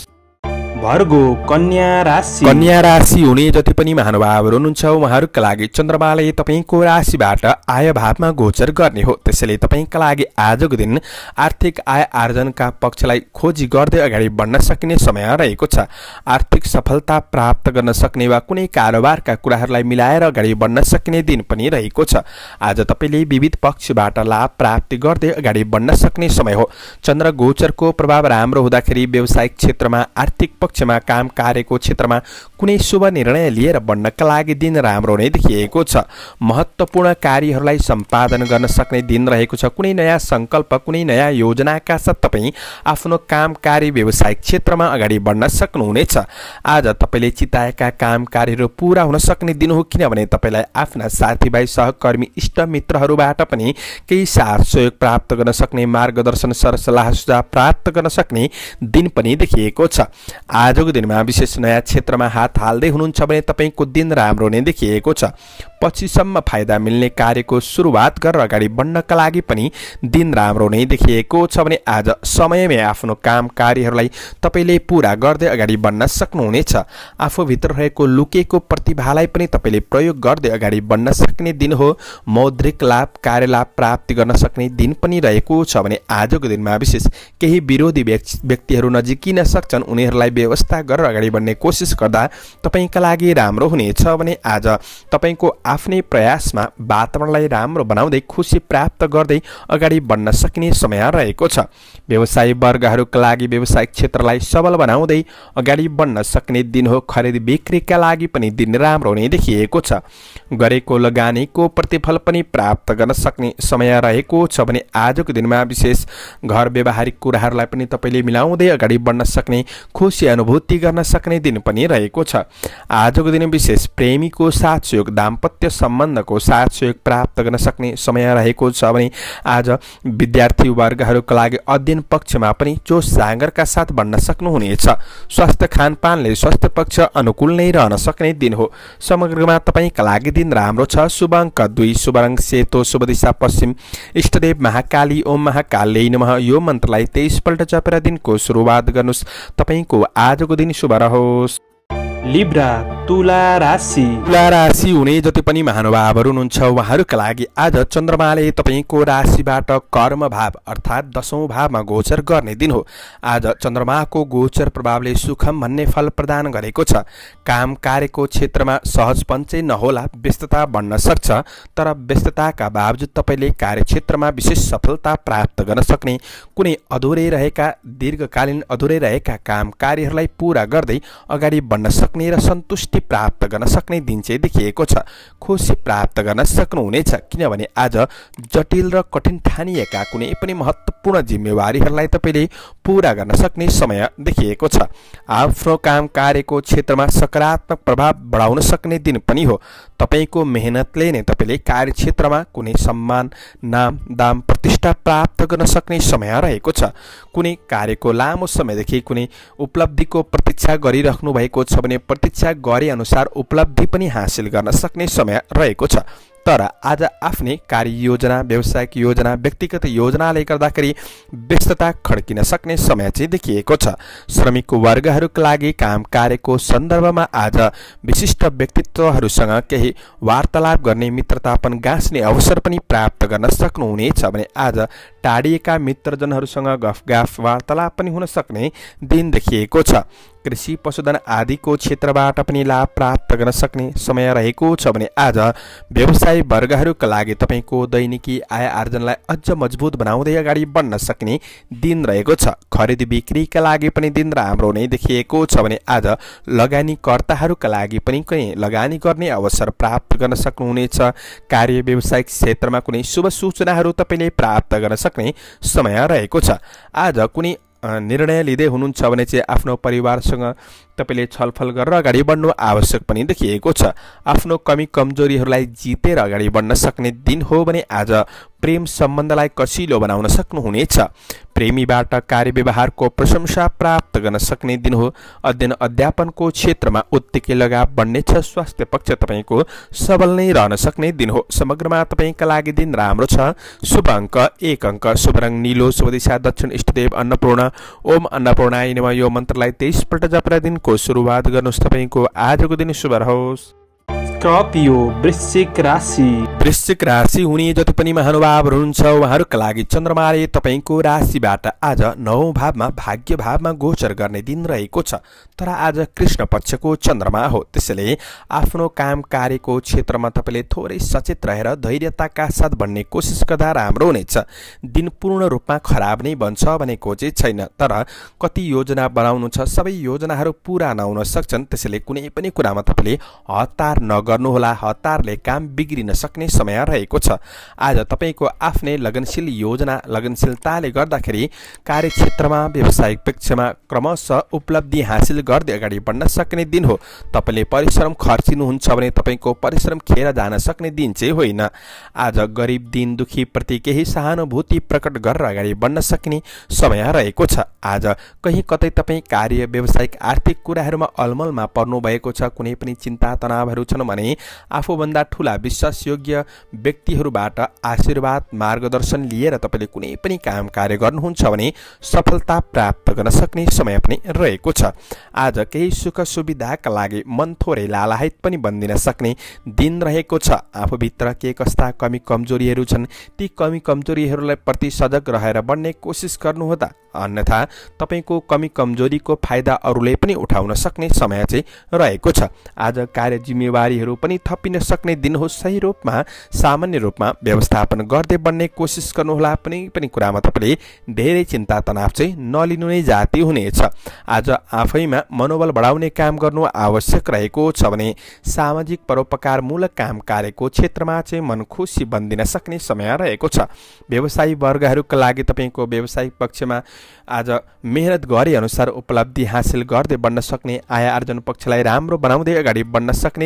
Speaker 2: भर्गो कन्या राशि।
Speaker 1: कन्या राशि हुने जति पनि महानुभावहरू हुनुहुन्छ उहाँहरूका लागि चन्द्रमाले तपाईको राशिबाट आय भावमा गोचर गर्ने हो। त्यसैले तपाईका लागि आजको दिन आर्थिक आय आर्जनका पक्षलाई खोजी गर्दै अगाडि बढ्न सकिने समय रहेको छ। आर्थिक सफलता प्राप्त गर्न सक्ने वा कुनै कारोबारका कुराहरूलाई मिलाएर अगाडि बढ्न सकिने दिन पनि रहेको छ। आज तपाईले विविध पक्षबाट लाभ प्राप्ति गर्दै अगाडि बढ्न सक्ने समय हो। चन्द्र गोचरको प्रभाव राम्रो हुँदाखेरि व्यावसायिक क्षेत्रमा, आर्थिक पक्षमा, काम कार्यको क्षेत्रमा कुनै शुभ निर्णय लिएर बढ्नका लागि दिन राम्रो नै देखिएको छ। महत्त्वपूर्ण कार्यहरूलाई सम्पादन गर्न सक्ने दिन रहेको छ। कुनै नयाँ सङ्कल्प, कुनै नयाँ योजनाका साथ तपाईँ आफ्नो काम कार्य व्यावसायिक क्षेत्रमा अगाडि बढ्न सक्नुहुनेछ। आज तपाईँले चिताएका काम कार्यहरू पूरा हुन सक्ने दिन हो किनभने तपाईँलाई आफ्ना साथीभाइ, सहकर्मी, इष्टमित्रहरूबाट पनि केही साथ सहयोग प्राप्त गर्न सक्ने, मार्गदर्शन, सरसल्लाह सुझाव प्राप्त गर्न सक्ने दिन पनि देखिएको छ। आजको दिनमा विशेष नयाँ क्षेत्रमा हात हाल्दै हुनुहुन्छ भने तपाईको दिन राम्रो नै देखिएको छ। पछिसम्म फाइदा मिल्ने कार्यको सुरुवात गरेर अगाडि बढ्नका लागि पनि दिन राम्रो नै देखिएको छ भने आज समयमै आफ्नो काम कार्यहरूलाई तपाईले पूरा गर्दै अगाडि बढ्न सक्नुहुनेछ। आफूभित्र रहेको लुकेको प्रतिभालाई पनि तपाईले प्रयोग गर्दै अगाडि बढ्न सक्ने दिन हो। मौद्रिक लाभ, कार्यलाभ प्राप्ति गर्न सक्ने दिन पनि रहेको छ भने आजको दिनमा विशेष केही विरोधी व्यक्तिहरू नजिकिन सक्छन्। उनीहरूलाई व्यवस्था गरेर अगाडि बढ्ने कोसिस गर्दा तपाईका लागि राम्रो हुनेछ भने आज तपाईको आफ्नै प्रयासमा वातावरणलाई राम्रो बनाउँदै खुसी प्राप्त गर्दै अगाडि बढ्न सकिने समय रहेको छ। व्यवसायी वर्गहरूका लागि व्यावसायिक क्षेत्रलाई सबल बनाउँदै अगाडि बढ्न सक्ने दिन हो। खरिद बिक्रीका लागि पनि दिन राम्रो नै देखिएको छ। गरेको लगानीको प्रतिफल पनि प्राप्त गर्न सक्ने समय रहेको छ भने आजको दिनमा विशेष घर व्यवहारिक कुराहरूलाई पनि तपाईले मिलाउँदै अगाडि बढ्न सक्ने, खुसी अनुभूति गर्न सक्ने दिन पनि रहेको छ। आजको दिन विशेष प्रेमीको साथ सहयोग, दाम्पत्य दाम्पत्य सम्बन्धको साथ सहयोग प्राप्त गर्न सक्ने समय रहेको छ भने आज विद्यार्थी वर्गहरूका लागि अध्ययन पक्षमा पनि जोस जाँगरका साथ बढ्न सक्नुहुनेछ। स्वास्थ्य खानपानले स्वास्थ्य पक्ष अनुकूल नै रहन सक्ने दिन हो। समग्रमा तपाईँका लागि दिन राम्रो छ। शुभ अङ्क दुई, शुभ रङ सेतो, शुभ दिशा पश्चिम, इष्टदेव महाकाली ओम महाकाली नमः यो मन्त्रलाई तेइस पल्ट जपेर दिनको सुरुवात गर्नुहोस्। तपाईँको आजको दिन शुभ रहोस्।
Speaker 2: लिब्रा तुला राशि
Speaker 1: तुला राशि हुने जति पनि महानुभावहरू हुनुहुन्छ उहाँहरूका लागि आज चन्द्रमाले तपाईँको राशिबाट कर्म भाव अर्थात् दशौं भावमा गोचर गर्ने दिन हो। आज चन्द्रमाको गोचर प्रभावले सुखम भन्ने फल प्रदान गरेको छ। काम कार्यको क्षेत्रमा सहजपन चाहिँ नहोला, व्यस्तता बढ्न सक्छ, तर व्यस्तताका बावजुद तपाईँले कार्यक्षेत्रमा विशेष सफलता प्राप्त गर्न सक्ने, कुनै अधुरै रहेका दीर्घकालीन अधुरै रहेका काम कार्यहरूलाई पूरा गर्दै अगाडि बढ्न सक्ने र सन्तुष्टि प्राप्त गर्न सक्ने दिन चाहिँ देखिएको छ। खुसी प्राप्त गर्न सक्नुहुनेछ किनभने आज जटिल र कठिन ठानिएका कुनै पनि महत्त्वपूर्ण जिम्मेवारीहरूलाई तपाईँले पूरा गर्न सक्ने समय देखिएको छ। आफ्नो काम कार्यको क्षेत्रमा सकारात्मक प्रभाव बढाउन सक्ने दिन पनि हो। तपाईँको मेहनतले नै तपाईँले कार्यक्षेत्रमा कुनै सम्मान, नाम, दाम, प्रतिष्ठा प्राप्त गर्न सक्ने समय रहेको छ। कुनै कार्यको लामो समयदेखि कुनै उपलब्धिको प्रतीक्षा गरिराख्नु भएको छ भने प्रतीक्षा गरे अनुसार उपलब्धि पनि हासिल गर्न सक्ने समय रहेको छ। तर आज आफ्नै कार्ययोजना, व्यावसायिक योजना, व्यक्तिगत योजनाले गर्दाखेरि व्यस्तता खड्किन सक्ने समय चाहिँ देखिएको छ। श्रमिक वर्गहरूका लागि काम कार्यको सन्दर्भमा आज विशिष्ट व्यक्तित्वहरूसँग केही वार्तालाप गर्ने, मित्रतापन गाँच्ने अवसर पनि प्राप्त गर्न सक्नुहुनेछ भने आज टाढिएका मित्रजनहरूसँग गफगाफ वार्तालाप पनि हुन सक्ने दिन देखिएको छ। कृषि, पशुधन आदिको क्षेत्रबाट पनि लाभ प्राप्त गर्न सक्ने समय रहेको छ भने आज व्यवसायी वर्गहरूका लागि तपाईँको दैनिकी आय आर्जनलाई अझ मजबुत बनाउँदै अगाडि बढ्न सक्ने दिन रहेको छ। खरिद बिक्रीका लागि पनि दिन राम्रो नै देखिएको छ भने आज लगानीकर्ताहरूका लागि पनि कुनै लगानी गर्ने अवसर प्राप्त गर्न सक्नुहुनेछ। कार्य व्यावसायिक क्षेत्रमा कुनै शुभ सूचनाहरू तपाईँले प्राप्त गर्न सक्ने समय रहेको छ। आज कुनै निर्णय लिँदै हुनुहुन्छ भने चाहिँ आफ्नो परिवारसँग तपाईँले छलफल गरेर अगाडि बढ्नु आवश्यक पनि देखिएको छ। आफ्नो कमी कमजोरीहरूलाई जितेर अगाडि बढ्न सक्ने दिन हो भने आज प्रेम सम्बन्धलाई कसिलो बनाउन सक्नुहुनेछ। प्रेमीबाट कार्य व्यवहारको प्रशंसा प्राप्त गर्न सक्ने दिन हो। अध्ययन अध्यापनको क्षेत्रमा उत्तिकै लगाव बढ्नेछ। स्वास्थ्य पक्ष तपाईँको सबल नै रहन सक्ने दिन हो। समग्रमा तपाईँका लागि दिन राम्रो छ। शुभ अङ्क एक अङ्क, शुभ रङ नीलो, शुभ दिशा दक्षिण, इष्टदेव अन्नपूर्ण ओम अन्नपूर्णाय नमः यो मन्त्रलाई तेइस पल्ट जपेर दिनको सुरुवात गर्नुहोस्। तपाईँको आजको दिन शुभ रहोस्।
Speaker 2: स्कर्पियो वृश्चिक राशि
Speaker 1: वृश्चिक राशि हुने जति पनि महानुभावहरू हुनुहुन्छ उहाँहरूका लागि चन्द्रमाले तपाईँको राशिबाट आज नवौं भावमा भाग्य भावमा गोचर गर्ने दिन रहेको छ। तर आज कृष्ण पक्षको चन्द्रमा हो, त्यसैले आफ्नो काम कार्यको क्षेत्रमा तपाईँले थोरै सचेत रहेर धैर्यताका साथ बढ्ने कोसिस गर्दा राम्रो हुनेछ। दिन पूर्ण रूपमा खराब नै बन्छ भनेको चाहिँ छैन, तर कति योजना बनाउनु छ सबै योजनाहरू पूरा नहुन सक्छन्। त्यसैले कुनै पनि कुरामा तपाईँले हतार नगर्नुहोला, हतारले काम बिग्रिन सक्ने समय रहेको छ। आज तपाईँको आफ्नै लगनशील योजना, लगनशीलताले गर्दाखेरि कार्यक्षेत्रमा व्यावसायिक पक्षमा क्रमशः उपलब्धि हासिल गर्दै अगाडि बढ्न सक्ने दिन हो। तपाईँले परिश्रम खर्चिनुहुन्छ भने तपाईँको परिश्रम खेर जान सक्ने दिन चाहिँ होइन। आज गरिब दिन दुखी प्रति केही सहानुभूति प्रकट गरेर अगाडि बढ्न सक्ने समय रहेको छ। आज कहीँ कतै तपाईँ कार्य व्यावसायिक आर्थिक कुराहरूमा अलमलमा पर्नु भएको छ, कुनै पनि चिन्ता तनावहरू छन् भने आफूभन्दा ठुला विश्वासयोग्य व्यक्तिहरूबाट आशीर्वाद मार्गदर्शन लिएर तपाईँले कुनै पनि काम कार्य गर्नुहुन्छ भने सफलता प्राप्त गर्न सक्ने समय पनि रहेको छ। आज केही सुख सुविधाका लागि मन थोरै लालायत पनि बन्दिन सक्ने दिन रहेको छ। आफूभित्र के कस्ता कमी कमजोरीहरू छन् ती कमी कमजोरीहरूलाई प्रति सजग रहेर बढ्ने कोसिस गर्नुहोला, अन्यथा तपाईँको कमी कमजोरीको फाइदा अरूले पनि उठाउन सक्ने समय चाहिँ रहेको छ। आज कार्य जिम्मेवारीहरू पनि थपिन सक्ने दिन हो। सही रूपमा सामान्य रूपमा व्यवस्थापन गर्दै बढ्ने कोसिस गर्नुहोला। कुनै पनि कुरामा तपाईँले धेरै चिन्ता तनाव चाहिँ नलिनु नै जाति हुनेछ। आज आफैमा मनोबल बढाउने काम गर्नु आवश्यक रहेको छ भने सामाजिक परोपकारमूलक काम कार्यको क्षेत्रमा चाहिँ मन खुसी बन्दिन सक्ने समय रहेको छ। व्यवसायी वर्गहरूका लागि तपाईँको व्यावसायिक पक्षमा आज मेहनत गरे अनुसार उपलब्धि हासिल गर्दै बढ्न सक्ने, आय आर्जन पक्षलाई राम्रो बनाउँदै अगाडि बढ्न सक्ने दिन रहेको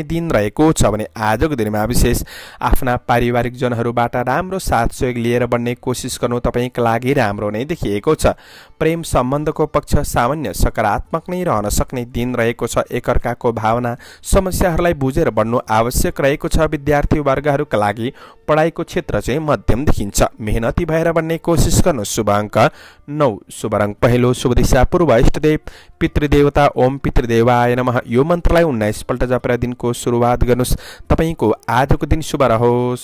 Speaker 1: रहेको छ भने आजको दिनमा विशेष आफ्ना पारिवारिक जनहरूबाट राम्रो साथ सहयोग लिएर बढ्ने कोसिस गर्नु तपाईका लागि राम्रो नै देखिएको छ। प्रेम सम्बन्धको पक्ष सामान्य सकारात्मक नै रहन सक्ने दिन रहेको छ। एकअर्काको भावना समस्याहरूलाई बुझेर बढ्नु आवश्यक रहेको छ। विद्यार्थी वर्गहरूका लागि पढाइको क्षेत्र चाहिँ मध्यम देखिन्छ। मेहनती भएर बढ्ने कोसिस गर्नु। शुभ अङ्क नौ, शुभ रङ पहिलो, शुभ दिशा पूर्व, इष्टदेव पितृदेवता ओम पितृदेवाय नमः यो मन्त्रलाई उन्नाइस पल्ट जपेर दिनको सुरुवात गर्नुहोस्। तपाईको आजको दिन शुभ रहोस्।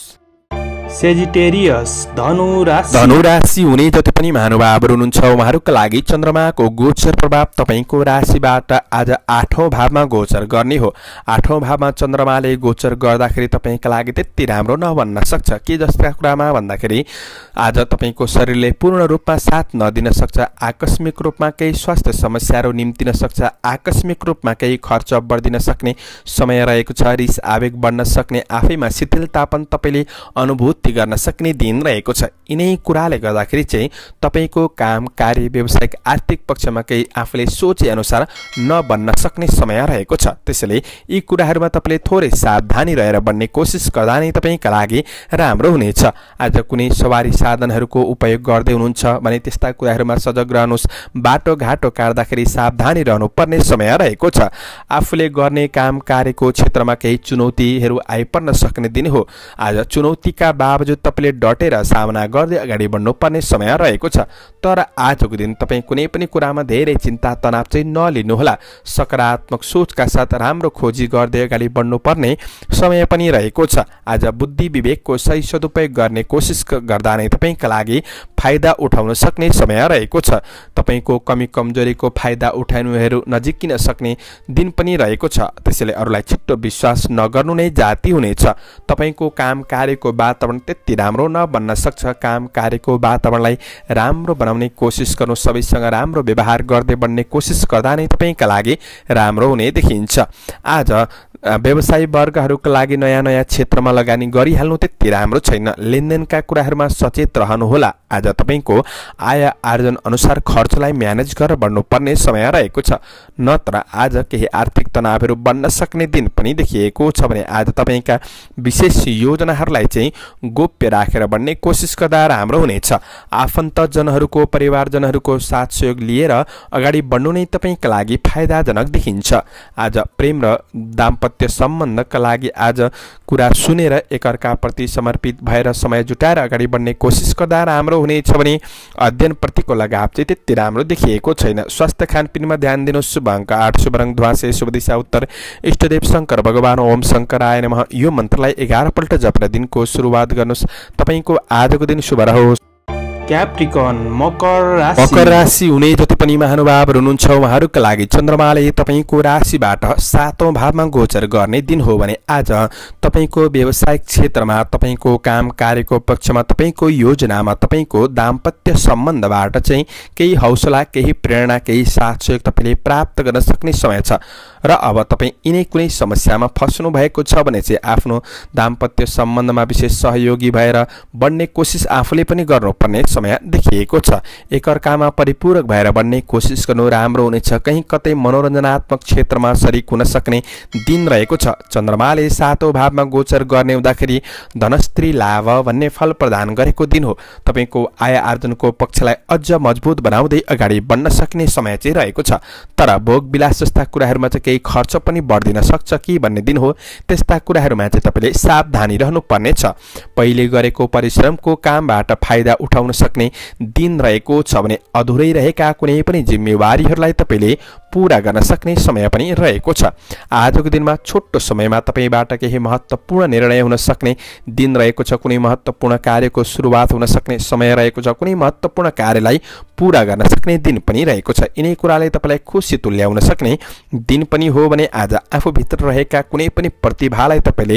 Speaker 2: सेजिटेरियस धनु राशि
Speaker 1: धनु राशि हुने जति पनि महानुभावहरू हुनुहुन्छ उहाँहरूका लागि चन्द्रमाको गोचर प्रभाव तपाईको राशिबाट आज आठौं भावमा गोचर गर्ने हो। आठौं भावमा चन्द्रमाले गोचर गर्दाखेरि तपाईका लागि त्यति राम्रो नभन्न सक्छ। के जस्ता कुरामा भन्दाखेरि आज तपाईको शरीरले पूर्ण रूपमा साथ नदिन सक्छ। आकस्मिक रूपमा केही स्वास्थ्य समस्याहरू निम्तिन सक्छ। आकस्मिक रूपमा केही खर्च बढ्दिन सक्ने समय रहेको छ। रिस आवेग बढ्न सक्ने, आफैमा शिथिलतापन तपाईले अनुभूति गर्न सक्ने दिन रहेको छ। यिनै कुराले गर्दाखेरि चाहिँ तपाईको काम कार्य व्यावसायिक आर्थिक पक्षमा केही आफूले सोचे अनुसार नबन्न सक्ने समय रहेको छ। त्यसैले यी कुराहरूमा तपाईले थोरै सावधानी रहेर बन्ने कोसिस गर्दा नै तपाईका लागि राम्रो हुनेछ। आज कुनै सवारी साधनहरूको उपयोग गर्दै हुनुहुन्छ भने त्यस्ता कुराहरूमा सजग रहनुहोस्। बाटो घाटो काट्दाखेरि सावधानी रहनुपर्ने समय रहेको छ। आफूले गर्ने काम कार्यको क्षेत्रमा केही चुनौतीहरू आइपर्न सक्ने दिन हो। आज चुनौतीका बावजुद तपाईले डटेर सामना गर्दै अगाडि बढ्नुपर्ने समय रहेको छ। तर आजको दिन तपाईँ कुनै पनि कुरामा धेरै चिन्ता तनाव चाहिँ नलिनुहोला। सकारात्मक सोचका साथ राम्रो खोजी गर्दै अगाडि बढ्नुपर्ने समय पनि रहेको छ। आज बुद्धि विवेकको सही सदुपयोग गर्ने कोसिस गर्दा नै तपाईका लागि फाइदा उठाउन सक्ने समय रहेको छ। तपाईको कमी कमजोरीको फाइदा उठाउनुहरू नजिकिन सक्ने दिन पनि रहेको छ। त्यसैले अरूलाई छिट्टो विश्वास नगर्नु नै जाति हुनेछ। तपाईको काम कार्यको वातावरण त्यति राम्रो नबन्न सक्छ। काम कार्यको वातावरणलाई राम्रो बनाउने कोसिस गर्नु। सबैसँग राम्रो व्यवहार गर्दै बढ्ने कोसिस गर्दा नै तपाईका लागि राम्रो हुने देखिन्छ। आज व्यवसायी वर्गहरूका लागि नयाँ नयाँ क्षेत्रमा लगानी गरिहाल्नु त्यति राम्रो छैन। लेनदेनका कुराहरूमा सचेत रहनुहोला। आज तपाईको आय आर्जन अनुसार खर्चलाई म्यानेज गरेर बढ्नुपर्ने समय रहेको छ। नत्र आज केही आर्थिक तनावहरू बन्न सक्ने दिन पनि देखिएको छ भने आज तपाईका विशेष योजनाहरूलाई चाहिँ गोप्य राखेर बढ्ने कोसिस गर्दा राम्रो हुनेछ। आफन्तजनहरूको परिवारजनहरूको साथ सहयोग लिएर अगाडि बढ्नु नै तपाईका लागि फाइदाजनक देखिन्छ। आज प्रेम र दाम्पत्य सम्बन्धका लागि आज कुरा सुनेर एकअर्काप्रति समर्पित भएर समय जुटाएर अगाडि बढ्ने कोसिस गर्दा राम्रो हुनेछ भने अध्ययनप्रतिको लगाव चाहिँ त्यति राम्रो देखिएको छैन। स्वास्थ्य खानपिनमा ध्यान दिनुहोस्। शुभ अङ्क आठ, शुभ रङ ध्वासे, शुभ दिशा उत्तर, इष्टदेव शङ्कर भगवान ओम शङ्कराय नमः यो मन्त्रलाई एघार पल्ट जपेर दिनको सुरुवात गर्नुहोस्। तपाईको आजको दिन शुभ रहोस्।
Speaker 2: क्याप्रिकन मकर राशि
Speaker 1: मकर राशि हुने जति पनि महानुभावहरू हुनुहुन्छ उहाँहरूका लागि चन्द्रमाले तपाईको राशिबाट सातौं भावमा गोचर गर्ने दिन हो भने आज तपाईको व्यावसायिक क्षेत्रमा तपाईको काम कार्यको पक्षमा तपाईको योजनामा तपाईको दाम्पत्य सम्बन्धबाट चाहिँ केही हौसला केही प्रेरणा केही साथ सहयोग तपाईले प्राप्त गर्न सक्ने समय छ। र अब तपाईँ यिनै कुनै समस्यामा फस्नु भएको छ भने चाहिँ आफ्नो दाम्पत्य सम्बन्धमा विशेष सहयोगी भएर बढ्ने कोसिस आफूले पनि गर्नुपर्ने समय देखिएको छ। एकअर्कामा परिपूरक भएर बढ्ने कोसिस गर्नु राम्रो हुनेछ। कहीँ कतै मनोरञ्जनात्मक क्षेत्रमा सरिक हुन सक्ने दिन रहेको छ। चन्द्रमाले सातौं भावमा गोचर गर्ने हुँदाखेरि धनस्त्री लाभ भन्ने फल प्रदान गरेको दिन हो। तपाईको आय आर्जनको पक्षलाई अझ मजबुत बनाउँदै अगाडि बढ्न सक्ने समय चाहिँ रहेको छ। तर भोग विलास जस्ता कुराहरूमा चाहिँ केही खर्च पनि बढ्दिन सक्छ कि भन्ने दिन हो। त्यस्ता कुराहरूमा चाहिँ तपाईले सावधानी रहनुपर्ने छ। पहिले गरेको परिश्रमको कामबाट फाइदा उठाउन सक्ने दिन रहेको छ भने अधुरै रहेका कुनै पनि जिम्मेवारीहरूलाई तपाईले पूरा गर्न सक्ने समय पनि रहेको छ। आजको दिनमा छोटो समयमा तपाईबाट केही महत्त्वपूर्ण निर्णय हुन सक्ने दिन रहेको छ। कुनै महत्त्वपूर्ण कार्यको सुरुवात हुन सक्ने समय रहेको छ। कुनै महत्त्वपूर्ण कार्यलाई पूरा गर्न सक्ने दिन पनि रहेको छ। यिनै कुराले तपाईलाई खुसी तुल्याउन सक्ने दिन पनि हो भने आज आफूभित्र रहेका कुनै पनि प्रतिभालाई तपाईले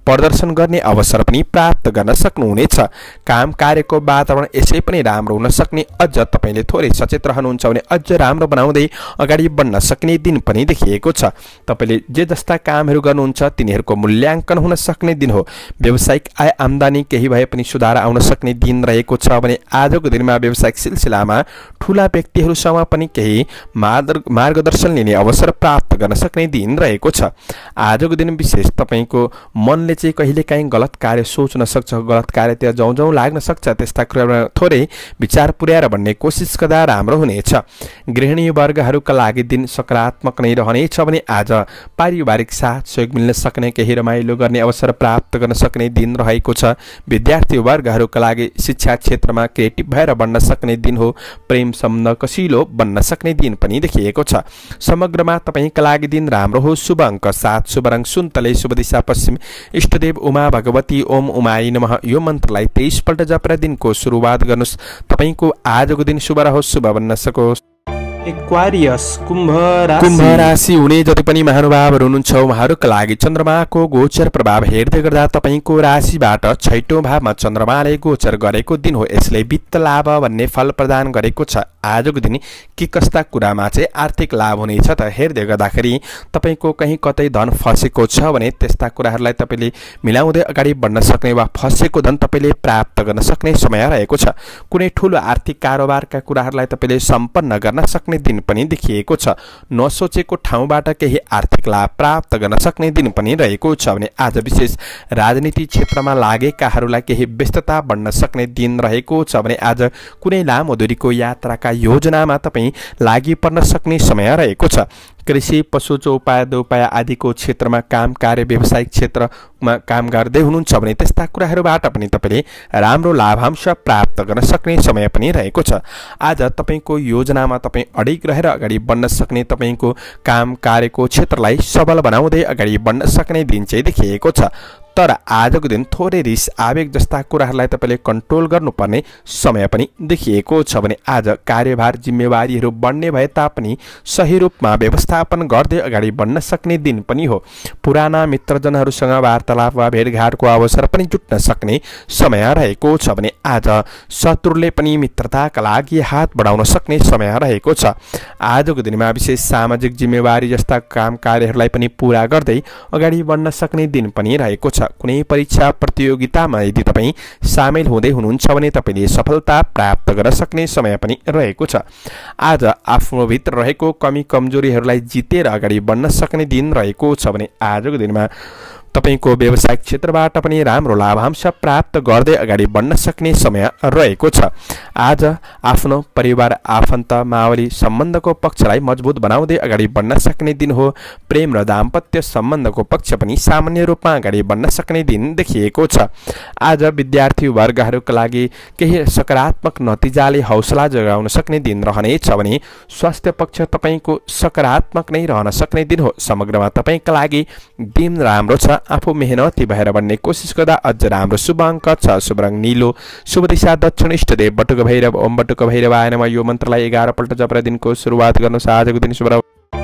Speaker 1: प्रदर्शन गर्ने अवसर पनि प्राप्त गर्न सक्नुहुनेछ। काम कार्यको वातावरण यसै पनि राम्रो हुन सक्ने, अझ तपाईले थोरै सचेत रहनुहुन्छ भने अझ राम्रो बनाउँदै अगाडि बढ्न सक्ने दिन पनि देखिएको छ। तपाईले जे जस्ता कामहरू गर्नुहुन्छ तिनीहरूको मूल्याङ्कन हुन सक्ने दिन हो। व्यावसायिक आय आम्दानी केही भए पनि सुधार आउन सक्ने दिन रहेको छ भने आजको दिनमा व्यावसायिक सिलसिलामा ठूला व्यक्तिहरूसँग पनि केही मार्गदर्शन लिने अवसर प्राप्त गर्न सक्ने दिन रहेको छ। आजको दिन विशेष तपाईको मनले चाहिँ कहिलेकाहीँ गलत कार्य सोच्न सक्छ, गलत कार्यतिर जाउँ जाउँ लाग्न सक्छ। त्यस्ता कुरामा थोरै विचार पुर्याएर भन्ने कोसिस गर्दा राम्रो हुनेछ। गृहिणी वर्गहरूका लागि दिन सकारात्मक नै रहनेछ भने आज पारिवारिक साथ सहयोग मिल्न सक्ने, केही रमाइलो गर्ने अवसर प्राप्त गर्न सक्ने दिन रहेको छ। विद्यार्थी वर्गहरूका लागि शिक्षा क्षेत्रमा क्रिएटिभ भएर बढ्न सक्ने दिन हो। प्रेम सम्बन्ध कसिलो बन्न सक्ने दिन पनि देखिएको छ। समग्रमा तपाईका लागि दिन राम्रो हो। शुभ अङ्क सात, शुभ रङ सुन्तले, शुभ दिशा पश्चिम, इष्टदेव उमा भगवती ओम उमाई नमः यो मन्त्रलाई तेइस पल्ट जपेर दिनको सुरुवात गर्नुहोस्। तपाईको आजको दिन शुभ रहोस्, शुभ बन्न सकोस्।
Speaker 2: एक्वारियस कुम्भ राशि
Speaker 1: कुम्भ राशि हुने जति पनि महानुभावहरू हुनुहुन्छ उहाँहरूका लागि चन्द्रमाको गोचर प्रभाव हेर्दै गर्दा तपाईको राशिबाट छैटौं भावमा चन्द्रमाले गोचर गरेको दिन हो। यसले वित्त लाभ भन्ने फल प्रदान गरेको छ। आजको दिन के कस्ता कुरामा चाहिँ आर्थिक लाभ हुनेछ त हेर्दै गर्दाखेरि तपाईको कहीँ कतै धन फसेको छ भने त्यस्ता कुराहरूलाई तपाईले मिलाउँदै अगाडि बढ्न सक्ने वा फसेको धन तपाईले प्राप्त गर्न सक्ने समय रहेको छ। कुनै ठूलो आर्थिक कारोबारका कुराहरूलाई तपाईले सम्पन्न गर्न सक्ने दिन पनि देखिएको छ। नसोचेको ठाउँबाट केही आर्थिक लाभ प्राप्त गर्न सक्ने दिन पनि रहेको छ भने आज विशेष राजनीति क्षेत्रमा लागेकाहरूलाई केही व्यस्तता बढ्न सक्ने दिन रहेको छ भने आज कुनै लामो दूरीको यात्राका योजनामा तपाईँ लागि पर्न सक्ने समय रहेको छ। कृषि, पशु चौपाया दोपाया आदिको क्षेत्रमा काम कार्य व्यावसायिक क्षेत्रमा काम गर्दै हुनुहुन्छ भने त्यस्ता कुराहरूबाट पनि तपाईले राम्रो लाभांश प्राप्त गर्न सक्ने समय पनि रहेको छ। आज तपाईको योजनामा तपाईँ अडिग रहेर अगाडि बढ्न सक्ने, तपाईको काम कार्यको क्षेत्रलाई सबल बनाउँदै अगाडि बढ्न सक्ने दिन चाहिँ देखिएको छ। तर आजको दिन थोरै रिस आवेग जस्ता कुराहरूलाई तपाईले कन्ट्रोल गर्नुपर्ने समय पनि देखिएको छ भने आज कार्यभार जिम्मेवारीहरू बढ्ने भए तापनि सही रूपमा व्यवस्थापन गर्दै अगाडि बढ्न सक्ने दिन पनि हो। पुराना मित्रजनहरूसँग वार्तालाप वा भेटघाटको अवसर पनि जुट्न सक्ने समय रहेको छ भने आज शत्रुले पनि मित्रताका लागि हात बढाउन सक्ने समय रहेको छ। आजको दिनमा विशेष सामाजिक जिम्मेवारी जस्ता काम कार्यहरूलाई पनि पूरा गर्दै अगाडि बढ्न सक्ने दिन पनि रहेको छ। कुनै परीक्षा प्रतियोगितामा यदि तपाईँ सामेल हुँदै हुनुहुन्छ भने तपाईले सफलता प्राप्त गर्न सक्ने समय पनि रहेको छ। आज आफ्नो भित्र रहेको कमी कमजोरीहरूलाई जितेर अगाडि बढ्न सक्ने दिन रहेको छ भने आजको दिनमा तपाईको व्यावसायिक क्षेत्रबाट पनि राम्रो लाभांश प्राप्त गर्दै अगाडि बढ्न सक्ने समय रहेको छ। आज आफ्नो परिवार आफन्त मावली सम्बन्धको पक्षलाई मजबुत बनाउँदै अगाडि बढ्न सक्ने दिन हो। प्रेम र दाम्पत्य सम्बन्धको पक्ष पनि सामान्य रूपमा अगाडि बढ्न सक्ने दिन देखिएको छ। आज विद्यार्थी वर्गहरूका लागि केही सकारात्मक नतिजाले हौसला जगाउन सक्ने दिन रहनेछ भने स्वास्थ्य पक्ष तपाईको सकारात्मक नै रहन सक्ने दिन हो। समग्रमा तपाईका लागि दिन राम्रो छ। आफू मेहनती भएर बन्ने कोसिस गर्दा अझ राम्रो। शुभ अङ्क छ, शुभ रङ नीलो, शुभ दिशा दक्षिण, इष्टदेव बटुक भैरव ओम बटुक भैरवाय नमः यो मन्त्रलाई एघार पल्ट जपेर दिनको सुरुवात गर्नुहोस्। आजको दिन शुभ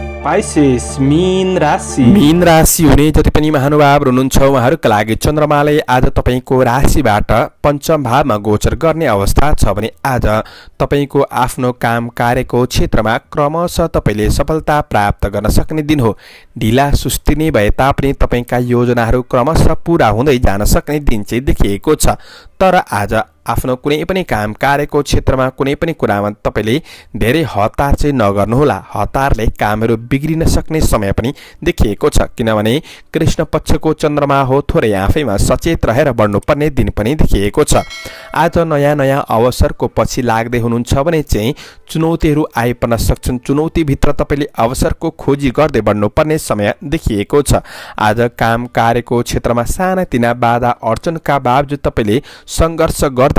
Speaker 2: पाइसेस मीन राशि
Speaker 1: मीन राशि हुने जति पनि महानुभाव हुनुहुन्छ उहाँहरूका लागि चन्द्रमाले आज तपाईको राशिबाट पञ्चम भावमा गोचर गर्ने अवस्था छ भने आज तपाईको आफ्नो काम कार्यको क्षेत्रमा क्रमशः तपाईले सफलता प्राप्त गर्न सक्ने दिन हो। ढिला सुस्ती नै भए तापनि तपाईका योजनाहरू क्रमशः पूरा हुँदै जान सक्ने दिन चाहिँ देखिएको छ। तर आज आफ्नो कुनै पनि काम कार्यको क्षेत्रमा कुनै पनि कुरामा तपाईले धेरै हतार चाहिँ नगर्नुहोला। हतारले कामहरू बिग्रिन सक्ने समय पनि देखिएको छ किनभने कृष्ण पक्षको चन्द्रमा हो। थोरै आफैमा सचेत रहेर बढ्नुपर्ने दिन पनि देखिएको छ। आज नयाँ नयाँ अवसरको पछि लाग्दै हुनुहुन्छ भने चाहिँ चुनौतीहरू आइपर्न सक्छन्। चुनौतीभित्र तपाईले अवसरको खोजी गर्दै बढ्नुपर्ने समय देखिएको छ। आज काम कार्यको क्षेत्रमा सानातिना बाधा अडचनका बावजुद तपाईले सङ्घर्ष गर्दै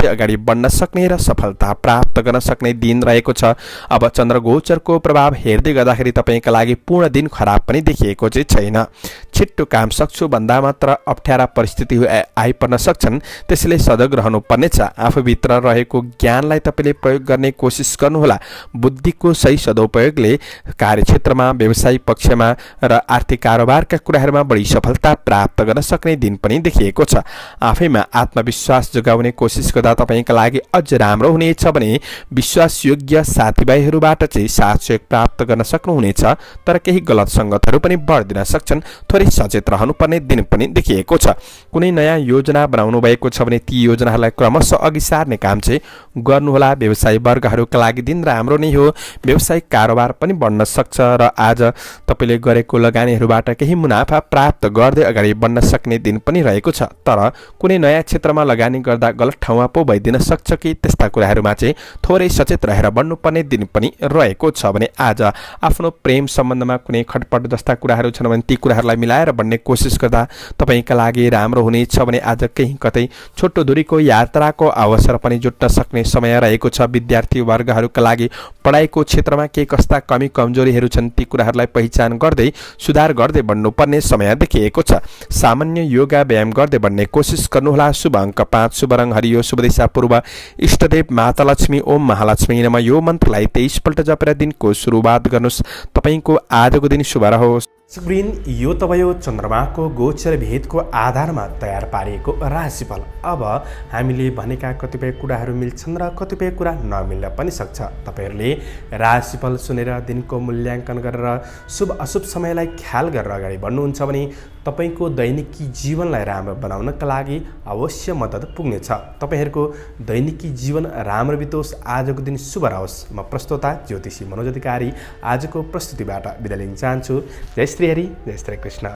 Speaker 1: गर्दै अगाडि बढ्न सक्ने र सफलता प्राप्त गर्न सक्ने दिन रहेको छ। अब चन्द्रगोचरको प्रभाव हेर्दै गर्दाखेरि तपाईँका लागि पूर्ण दिन खराब पनि देखिएको चाहिँ छैन। छिट्टो काम सक्छु भन्दा मात्र अप्ठ्यारा परिस्थिति आइपर्न सक्छन्, त्यसैले सजग रहनुपर्नेछ। आफूभित्र रहेको ज्ञानलाई तपाईँले प्रयोग गर्ने कोसिस गर्नुहोला। बुद्धिको सही सदुपयोगले कार्यक्षेत्रमा, व्यवसायिक पक्षमा र आर्थिक कारोबारका कुराहरूमा बढी सफलता प्राप्त गर्न सक्ने दिन पनि देखिएको छ। आफैमा आत्मविश्वास जगाउने कोसिस गर्दा तपाईँका लागि अझ राम्रो हुनेछ भने विश्वासयोग्य साथीभाइहरूबाट चाहिँ साथ सहयोग प्राप्त गर्न सक्नुहुनेछ। तर केही गलत सङ्गतहरू पनि बढ्दिन सक्छन्, थोरै सचेत रहनुपर्ने दिन पनि देखिएको छ। कुनै नयाँ योजना बनाउनु भएको छ भने ती योजनाहरूलाई क्रमशः अघि सार्ने काम चाहिँ गर्नुहोला। व्यवसायी वर्गहरूका लागि दिन राम्रो नै हो। व्यवसायिक कारोबार पनि बढ्न सक्छ र आज तपाईँले गरेको लगानीहरूबाट केही मुनाफा प्राप्त गर्दै अगाडि बढ्न सक्ने दिन पनि रहेको छ। तर कुनै नयाँ क्षेत्रमा लगानी गर्दा गलत ठाउँमा पो भइदिन सक्छ कि त्यस्ता कुराहरूमा चाहिँ थोरै सचेत रहेर बढ्नुपर्ने दिन पनि रहेको छ भने आज आफ्नो प्रेम सम्बन्धमा कुनै खटपट जस्ता कुराहरू छन् भने ती कुराहरूलाई मिलाएर बढ्ने कोसिस गर्दा तपाईँका लागि राम्रो हुनेछ भने आज केही कतै छोटो दूरीको यात्राको अवसर पनि जुट्न सक्ने समय रहेको छ। विद्यार्थी वर्गहरूका लागि पढाइको क्षेत्रमा के कस्ता कमी कमजोरीहरू छन् ती कुराहरूलाई पहिचान गर्दै सुधार गर्दै बढ्नुपर्ने समय देखिएको छ। सामान्य योगा व्यायाम गर्दै बढ्ने कोसिस गर्नुहोला। शुभ अङ्क पाँच, शुभ रङ हरियो, शुभ दिशा पूर्व, इष्टदेव माता लक्ष्मी ओम महालक्ष्मी नमः। यो मन्त्रलाई तेइस पल्ट जपेर दिनको सुरुवात गर्नुहोस्। तपाईँको आजको दिन शुभ रहोस्।
Speaker 2: सुब्रिन यो त भयो चन्द्रमाको गोचर भेदको आधारमा तयार पारिएको राशिफल। अब हामीले भनेका कतिपय कुराहरू मिल्छन् र कतिपय कुरा नमिल्न पनि सक्छ। तपाईँहरूले राशिफल सुनेर दिनको मूल्याङ्कन गरेर शुभ अशुभ समयलाई ख्याल गरेर अगाडि बढ्नुहुन्छ भने तपाईँको दैनिकी जीवनलाई राम्रो बनाउनका लागि अवश्य मद्दत पुग्नेछ। तपाईँहरूको दैनिकी जीवन राम्रो बितोस्, आजको दिन शुभ रहोस्। म प्रस्तोता ज्योतिषी मनोज अधिकारी आजको प्रस्तुतिबाट बिदा लिन चाहन्छु। जय श्री हरि, जय श्री कृष्ण।